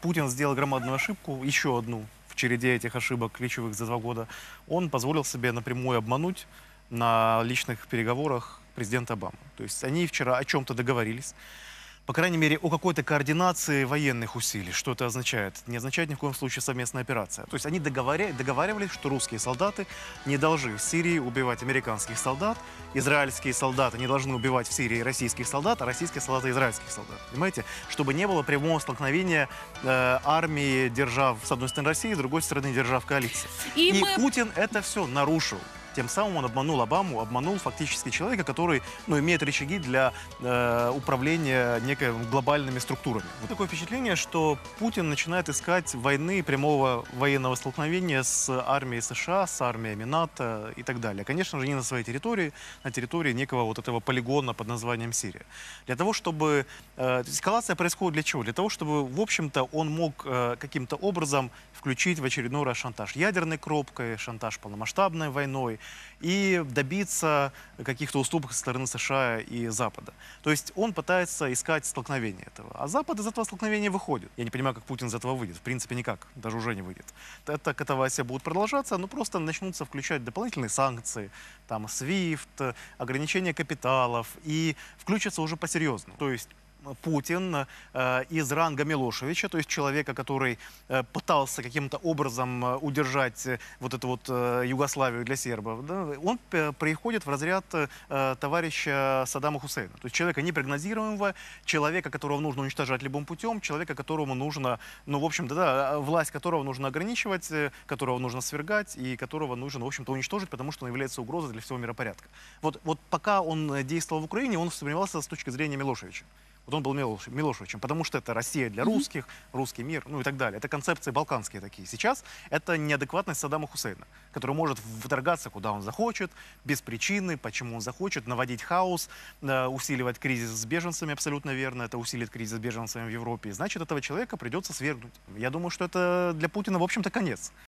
Путин сделал громадную ошибку, еще одну в череде этих ошибок ключевых за 2 года. Он позволил себе напрямую обмануть на личных переговорах президента Обаму. То есть они вчера о чем-то договорились, по крайней мере, о какой-то координации военных усилий. Что это означает? Не означает ни в коем случае совместная операция. То есть они договаривались, что русские солдаты не должны в Сирии убивать американских солдат, израильские солдаты не должны убивать в Сирии российских солдат, а российские солдаты израильских солдат. Понимаете? Чтобы не было прямого столкновения армии держав с одной стороны России, с другой стороны держав коалиции. И Путин это все нарушил. Тем самым он обманул Обаму, обманул фактически человека, который имеет рычаги для управления некими глобальными структурами. Вот такое впечатление, что Путин начинает искать войны, прямого военного столкновения с армией США, с армиями НАТО и так далее. Конечно же, не на своей территории, на территории некого вот этого полигона под названием Сирия. Для того, чтобы... эскалация происходит для чего? Для того, чтобы, в общем-то, он мог каким-то образом включить в очередной раз шантаж ядерной кропкой, шантаж полномасштабной войной, и добиться каких-то уступок со стороны США и Запада. То есть он пытается искать столкновение этого. А Запад из этого столкновения выходит. Я не понимаю, как Путин из этого выйдет. В принципе, никак. Даже уже не выйдет. Эта катавасия будет продолжаться, но просто начнутся включать дополнительные санкции, там, SWIFT, ограничения капиталов, и включатся уже по-серьезному. То есть Путин из ранга Милошевича, то есть человека, который пытался каким-то образом удержать вот эту вот Югославию для сербов, да, он приходит в разряд товарища Саддама Хусейна. То есть человека непрогнозируемого, человека, которого нужно уничтожать любым путем, человека, которому нужно, в общем-то, да, власть которого нужно ограничивать, которого нужно свергать и которого нужно, в общем-то, уничтожить, потому что он является угрозой для всего миропорядка. Вот пока он действовал в Украине, он воспринимался с точки зрения Милошевича. Вот он был Милошевичем, потому что это Россия для русских, русский мир, и так далее. Это концепции балканские такие. Сейчас это неадекватность Саддама Хусейна, который может вторгаться, куда он захочет, без причины, почему он захочет, наводить хаос, усиливать кризис с беженцами, абсолютно верно. Это усилит кризис с беженцами в Европе. Значит, этого человека придется свергнуть. Я думаю, что это для Путина, в общем-то, конец.